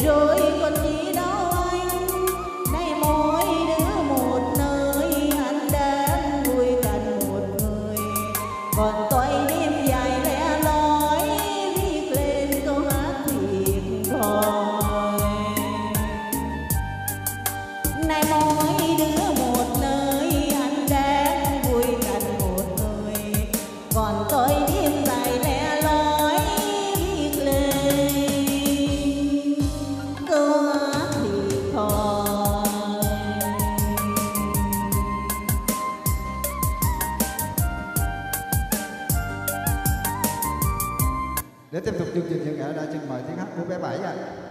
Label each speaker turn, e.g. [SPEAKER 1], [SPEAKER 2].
[SPEAKER 1] rồi còn gì đâu anh, nay mỗi đứa một nơi, anh đang vui cạnh một người, còn tôi đêm dài lẻ loi viết lên câu hát thiệt thòi. Nay mỗi đứa một nơi, anh đang vui cạnh một người, còn tôi đêm dài lẻ loi viết lên câu hát thiệt thòi.
[SPEAKER 2] Để tiếp tục chương trình văn nghệ đã xin mời tiếng hát của bé Bảy ạ.